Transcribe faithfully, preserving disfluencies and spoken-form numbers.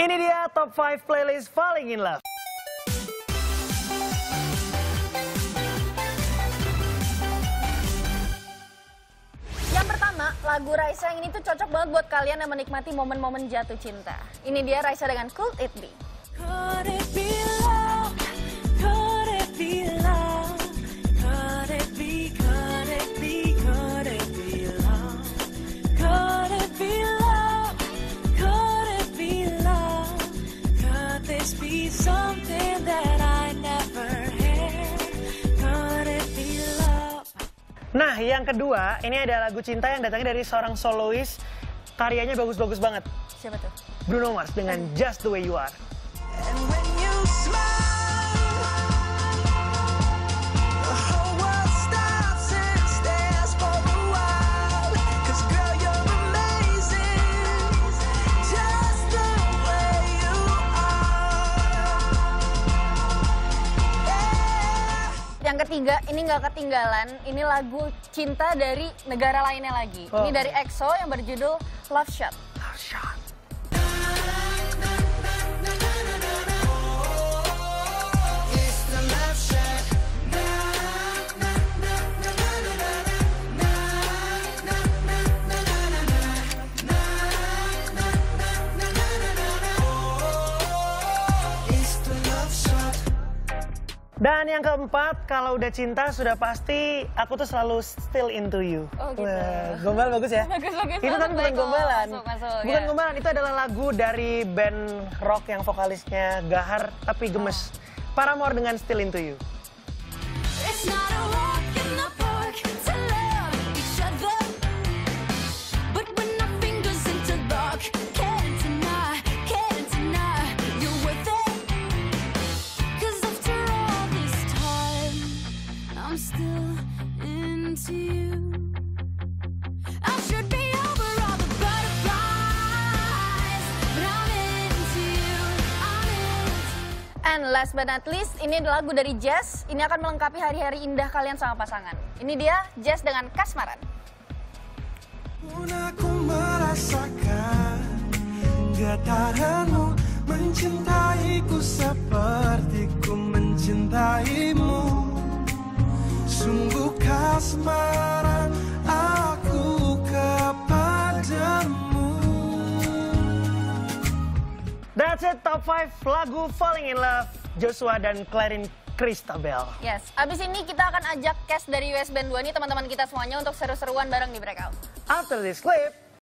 Ini dia Top lima Playlist Falling in Love. Yang pertama, lagu Raisa yang ini tuh cocok banget buat kalian yang menikmati momen-momen jatuh cinta. Ini dia Raisa dengan Could It Be. Could it be love? Could it be love? Could it be, could it be, could it be love? Could it be love? Could it be love? Could this be something that I never had? Could it be love? Nah, yang kedua, ini ada lagu cinta yang datangnya dari seorang solois. Karyanya bagus-bagus banget. Siapa tuh? Bruno Mars dengan Just the Way You Are. And when you smile, the whole world stops and stares for a while. 'Cause girl, you're amazing, just the way you are. Yeah. Yang ketiga, ini nggak ketinggalan. Ini lagu cinta dari negara lainnya lagi. Oh. Ini dari E X O yang berjudul Love Shot. Love Shot. Dan yang keempat, kalau udah cinta sudah pasti aku tuh selalu still into you. Oh gitu. Wah, gombal bagus ya? Bagus, bagus. Itu kan bukan gombalan. Masuk, masuk, Bukan ya. gombalan, itu adalah lagu dari band rock yang vokalisnya gahar tapi gemes. Paramore dengan Still Into You. It's not a walk in the park to love each other, but when our fingers interlock, can't deny, can't deny you're worth it. 'Cause after all this time, I'm still into you. I should be over all the butterflies, but I'm into you, I'm into you. And last but not least, ini adalah lagu dari Jazz. Ini akan melengkapi hari-hari indah kalian sama pasangan. Ini dia Jazz dengan Kasmaran. Pun aku merasakan getaranmu mencintaiku seperti ku mencintaimu. Sungguh kasmaran aku kepadamu. That's it, Top lima lagu Falling in Love, Joshua dan Clarin Christabel. Yes, abis ini kita akan ajak cast dari U S Band dua nih teman-teman kita semuanya untuk seru-seruan bareng di Breakout. After this clip,